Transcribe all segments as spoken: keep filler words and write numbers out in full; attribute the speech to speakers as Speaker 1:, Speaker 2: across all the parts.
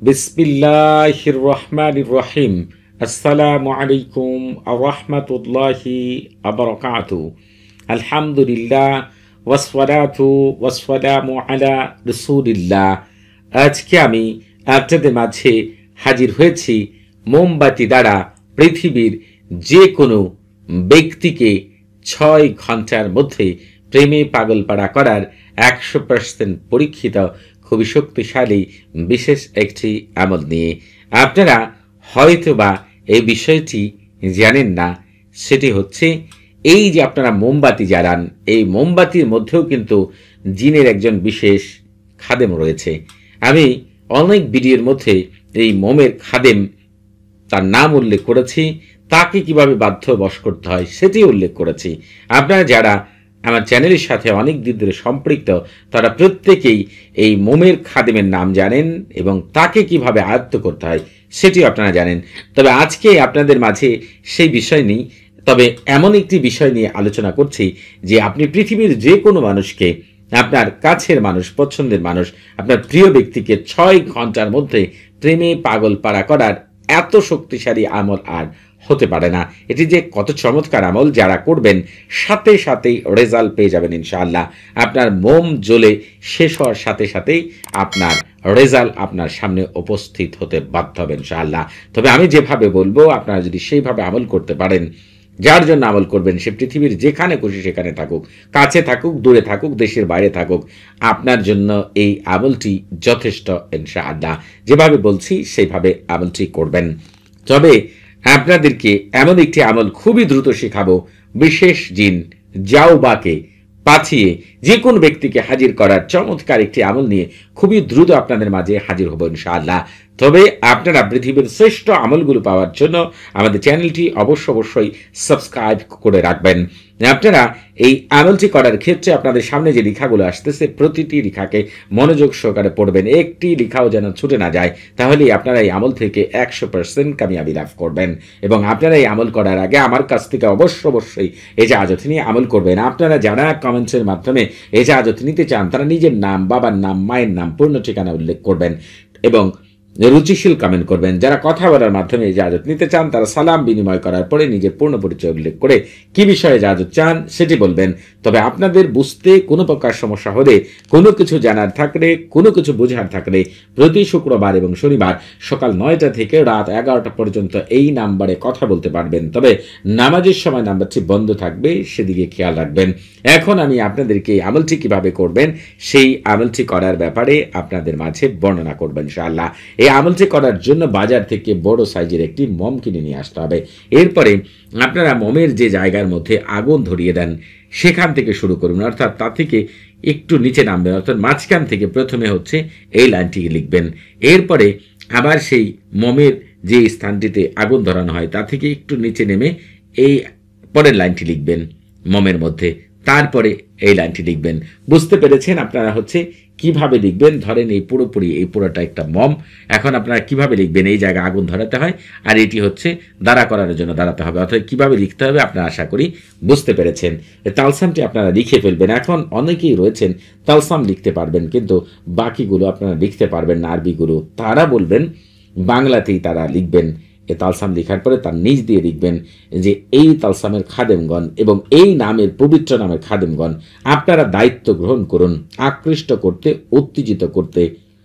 Speaker 1: বিসমিল্লাহির রহমানির রহিম। আসসালামু আলাইকুম ওয়া রাহমাতুল্লাহি ওয়া বারাকাতুহু। আলহামদুলিল্লাহ ওয়াসসালাতু ওয়াসসালামু আলা রাসূলিল্লাহ। আজকে আমি আপনাদের মাঝে হাজির হয়েছি মোমবাতি দ্বারা পৃথিবীর যে কোনো ব্যক্তিকে ছয় ঘন্টার মধ্যে প্রেমে পাগলপাড়া করার একশো পার্সেন্ট পরীক্ষিত খুবই শক্তিশালী বিশেষ একটি আমল নিয়ে। আপনারা হয়তোবা এই বিষয়টি জানেন না, সেটি হচ্ছে এই যে আপনারা মোমবাতি জ্বালান, এই মোমবাতির মধ্যেও কিন্তু জিনের একজন বিশেষ খাদেম রয়েছে। আমি অনেক ভিডিওর মধ্যে এই মোমের খাদেম তার নাম উল্লেখ করেছি, তাকে কিভাবে বাধ্য বশ করতে হয় সেটি উল্লেখ করেছি। আপনারা যারা আমার চ্যানেলের সাথে অনেক দিন ধরে সম্পৃক্ত, তারা প্রত্যেকেই এই মোমের খাদেমের নাম জানেন এবং তাকে কিভাবে আয়ত্ত করতে হয় সেটিও আপনারা জানেন। তবে আজকে আপনাদের মাঝে সেই বিষয় নেই, তবে এমন একটি বিষয় নিয়ে আলোচনা করছি যে আপনি পৃথিবীর যে কোনো মানুষকে, আপনার কাছের মানুষ, পছন্দের মানুষ, আপনার প্রিয় ব্যক্তিকে ছয় ঘন্টার মধ্যে প্রেমে পাগল পাড়া করার এত শক্তিশালী আমল আর হতে পারে না। এটি যে কত চমৎকার আমল, যারা করবেন সাথে সাথেই রেজাল্ট পেয়ে যাবেন ইনশাআল্লাহ। আপনার মোম জ্বলে শেষ হওয়ার সাথে সাথেই আপনার রেজাল্ট আপনার সামনে উপস্থিত হতে বাধ্য হবে ইনশাআল্লাহ। তবে আমি যেভাবে বলবো আপনারা যদি সেইভাবে আমল করতে পারেন, যার জন্য আমল করবেন সে পৃথিবীর যেখানে খুশি সেখানে থাকুক, কাছে থাকুক, দূরে থাকুক, দেশের বাইরে থাকুক, আপনার জন্য এই আমলটি যথেষ্ট ইনশাআল্লাহ। যেভাবে বলছি সেইভাবে আমলটি করবেন। তবে আপনাদেরকে এমন একটি আমল খুবই দ্রুত শেখাবো, বিশেষ জিন জাউবাকে পাঠিয়ে যে কোনো ব্যক্তিকে হাজির করার চমৎকার একটি আমল নিয়ে খুবই দ্রুত আপনাদের মাঝে হাজির হব ইনশাআল্লাহ। তবে আপনারা পৃথিবীর শ্রেষ্ঠ আমলগুলো পাওয়ার জন্য আমাদের চ্যানেলটি অবশ্য অবশ্যই সাবস্ক্রাইব করে রাখবেন। আপনারা এই আমলটি করার ক্ষেত্রে আপনাদের সামনে যে লেখাগুলো আসতেছে প্রতিটি লেখাকে মনোযোগ সহকারে পড়বেন, একটি লেখাও যেন ছুটে না যায়, তাহলেই আপনারা এই আমল থেকে একশো পার্সেন্ট কামিয়াবি লাভ করবেন। এবং আপনারা এই আমল করার আগে আমার কাছ থেকে অবশ্য অবশ্যই এজাজত নিয়ে আমল করবেন। আপনারা যারা কমেন্টসের মাধ্যমে এজাজত নিতে চান তারা নিজের নাম, বাবার নাম, মায়ের নাম, পূর্ণ ঠিকানা উল্লেখ করবেন এবং রুচিশীল কমেন্ট করবেন। যারা কথা বলার মাধ্যমে ইজাজত নিতে চান তারা সালাম বিনিময় করার পরে নিজের পূর্ণ পরিচয় উল্লেখ করে কি বিষয়ে ইজাজত চান সেটি বলবেন। তবে আপনাদের বুঝতে কোনো প্রকার সমস্যা হলে, কোনো কিছু জানার থাকলে, কোনো কিছু বোঝার থাকলে প্রতি শুক্রবার এবং শনিবার সকাল নয়টা থেকে রাত এগারোটা পর্যন্ত এই নাম্বারে কথা বলতে পারবেন। তবে নামাজের সময় নাম্বারটি বন্ধ থাকবে, সেদিকে খেয়াল রাখবেন। এখন আমি আপনাদেরকে এই আমলটি কিভাবে করবেন সেই আমলটি করার ব্যাপারে আপনাদের মাঝে বর্ণনা করবেন ইনশাআল্লাহ। এই আমলটি করার জন্য বাজার থেকে বড় সাইজের একটি মোম কিনে নিয়ে আসতে হবে। এরপরে আপনারা মোমের যে জায়গার মধ্যে আগুন ধরিয়ে দেন সেখান থেকে শুরু করুন, অর্থাৎ তা থেকে একটু নিচে নামবেন, অর্থাৎ মাঝখান থেকে প্রথমে হচ্ছে এই লাইনটি লিখবেন। এরপরে আবার সেই মোমের যে স্থানটিতে আগুন ধরানো হয় তা থেকে একটু নিচে নেমে এই পরের লাইনটি লিখবেন মোমের মধ্যে, তারপরে এই লাইনটি লিখবেন। বুঝতে পেরেছেন আপনারা হচ্ছে কিভাবে লিখবেন? ধরেন এই পুরোপুরি এই পুরোটা একটা মম, এখন আপনারা কিভাবে লিখবেন? এই জায়গায় আগুন ধরাতে হয় আর এটি হচ্ছে দাঁড়া করার জন্য দাঁড়াতে হবে, অর্থাৎ কিভাবে লিখতে হবে আপনারা আশা করি বুঝতে পেরেছেন। তালসামটি আপনারা লিখে ফেলবেন। এখন অনেকেই রয়েছেন তালসাম লিখতে পারবেন কিন্তু বাকিগুলো আপনারা লিখতে পারবেন না, আরবিগুলো তারা বলবেন বাংলাতেই তারা লিখবেন। এ তালসাম লেখার পরে তার নিজ দিয়ে লিখবেন যে এই তালসামের খাদেমগণ এবং এই নামের পবিত্র নামের খাদেমগণ আপনারা দায়িত্ব গ্রহণ করুন আকৃষ্ট করতে, উত্তেজিত করতে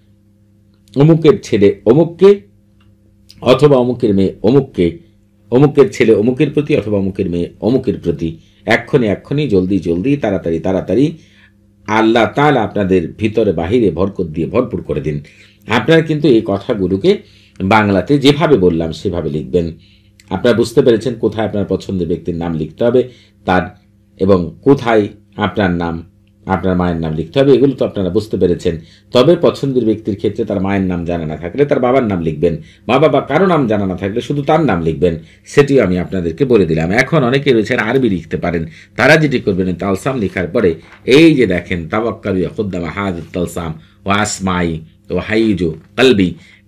Speaker 1: অমুকের ছেলে অমুককে অথবা অমুকের মেয়ে অমুককে, অমুকের ছেলে অমুকের প্রতি অথবা অমুকের মেয়ে অমুকের প্রতি, এক্ষণে এক্ষণে, জলদি জলদি, তাড়াতাড়ি তাড়াতাড়ি আল্লাহ তাআলা আপনাদের ভিতরে বাহিরে বরকত দিয়ে ভরপুর করে দিন। আপনারা কিন্তু এই কথাগুলোকে বাংলাতে যেভাবে বললাম সেভাবে লিখবেন। আপনারা বুঝতে পেরেছেন কোথায় আপনার পছন্দের ব্যক্তির নাম লিখতে হবে তার, এবং কোথায় আপনার নাম, আপনার মায়ের নাম লিখতে হবে, এগুলো তো আপনারা বুঝতে পেরেছেন। তবে পছন্দের ব্যক্তির ক্ষেত্রে তার মায়ের নাম জানা না থাকলে তার বাবার নাম লিখবেন, মা বাবা কারো নাম জানা না থাকলে শুধু তার নাম লিখবেন, সেটিও আমি আপনাদেরকে বলে দিলাম। এখন অনেকে রয়েছেন আরবি লিখতে পারেন, তারা যেটি করবেন তালসাম লেখার পরে এই যে দেখেন তাওয়াক্কালু ইয়াখুদ্দামা হাযিত তালসাম ওয়া আসমাই ও হাইজু কলবি,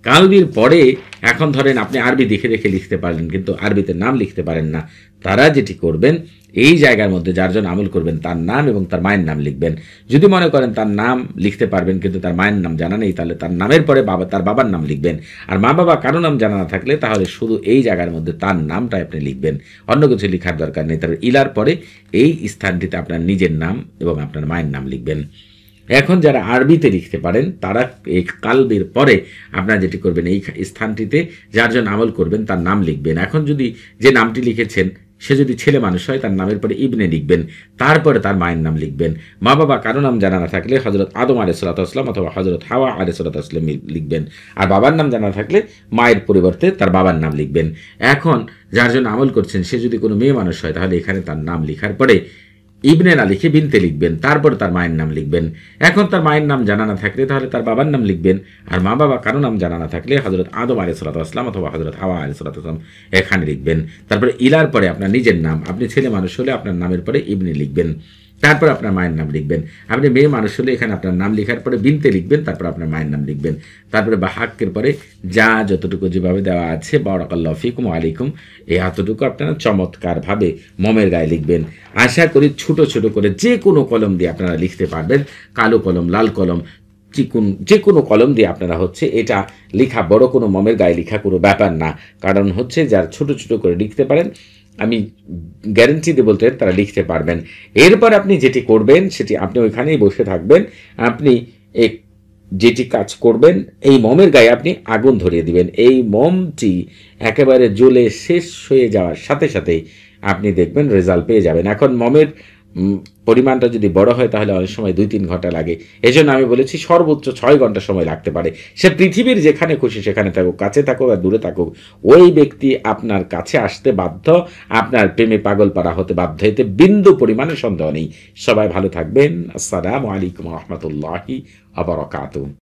Speaker 1: কালবির পরে এখন ধরেন আপনি আরবি দেখে দেখে লিখতে পারলেন, কিন্তু আরবিতে নাম লিখতে পারেন না, তারা যেটি করবেন এই জায়গার মধ্যে যার জন্য আমল করবেন তার নাম এবং তার মায়ের নাম লিখবেন। যদি মনে করেন তার নাম লিখতে পারবেন কিন্তু তার মায়ের নাম জানা নেই, তাহলে তার নামের পরে বাবা তার বাবার নাম লিখবেন। আর মা বাবা কারো নাম জানা না থাকলে তাহলে শুধু এই জায়গার মধ্যে তার নামটা আপনি লিখবেন, অন্য কিছু লেখার দরকার নেই। তারপর ইলার পরে এই স্থানটিতে আপনার নিজের নাম এবং আপনার মায়ের নাম লিখবেন। এখন যারা আরবিতে লিখতে পারেন তারা এই কালবের পরে আপনারা যেটি করবেন এই স্থানটিতে যার জন্য আমল করবেন তার নাম লিখবেন। এখন যদি যে নামটি লিখেছেন সে যদি ছেলে মানুষ হয় তার নামের পরে ইবনে লিখবেন, তারপরে তার মায়ের নাম লিখবেন। মা বাবা কারো নাম জানা না থাকলে হজরত আদম আলাইহিসসালাম অথবা হজরত হাওয়া আলাইহিসসালাম লিখবেন। আর বাবার নাম জানা থাকলে মায়ের পরিবর্তে তার বাবার নাম লিখবেন। এখন যার জন্য আমল করছেন সে যদি কোনো মেয়ে মানুষ হয় তাহলে এখানে তার নাম লেখার পরে ইবনে না লিখে বিনতে লিখবেন, তারপর তার মায়ের নাম লিখবেন। এখন তার মায়ের নাম জানা না থাকলে তাহলে তার বাবার নাম লিখবেন। আর মা বাবা কারো নাম জানা না থাকলে হজরত আদম আলাইহিসসালাম অথবা হজরত হাওয়া আলাইহিসসালাম এখানে লিখবেন। তারপরে ইলার পরে আপনার নিজের নাম, আপনি ছেলে মানুষ হলে আপনার নামের পরে ইবনে লিখবেন, তারপর আপনার মায়ের নাম লিখবেন। আপনি মেয়ে মানুষ হলে এখানে আপনার নাম লেখার পরে বিনতে লিখবেন, তারপর আপনার মায়ের নাম লিখবেন। তারপরে বা হাক্কের পরে যা যতটুকু যেভাবে দেওয়া আছে বারাকাল্লাহু ফিকুম আলাইকুম, এই এতটুকু আপনারা চমৎকারভাবে মমের গায়ে লিখবেন। আশা করি ছোট ছোট করে যে কোনো কলম দিয়ে আপনারা লিখতে পারবেন, কালো কলম, লাল কলম, চিকুন যে কোনো কলম দিয়ে আপনারা হচ্ছে এটা লেখা বড় কোনো মমের গায়ে লেখা কোনো ব্যাপার না। কারণ হচ্ছে যারা ছোট ছোট করে লিখতে পারেন আমি গ্যারেন্টি দিয়ে বলতে তারা লিখতে পারবেন। এরপর আপনি যেটি করবেন সেটি আপনি ওইখানেই বসে থাকবেন। আপনি এক যেটি কাজ করবেন এই মমের গায়ে আপনি আগুন ধরিয়ে দিবেন। এই মমটি একেবারে জ্বলে শেষ হয়ে যাওয়ার সাথে সাথেই আপনি দেখবেন রেজাল্ট পেয়ে যাবেন। এখন মমের পরিমাণটা যদি বড় হয় তাহলে অনেক সময় দুই তিন ঘন্টা লাগে, এজন্য আমি বলেছি সর্বোচ্চ ছয় ঘন্টা সময় লাগতে পারে। সে পৃথিবীর যেখানে খুশি সেখানে থাকুক, কাছে থাকুক আর দূরে থাকুক, ওই ব্যক্তি আপনার কাছে আসতে বাধ্য, আপনার প্রেমে পাগল পারা হতে বাধ্য, এতে বিন্দু পরিমাণে সন্দেহ নেই। সবাই ভালো থাকবেন। আসসালামু আলাইকুম ওয়া রাহমাতুল্লাহি ওয়া বারাকাতুহু।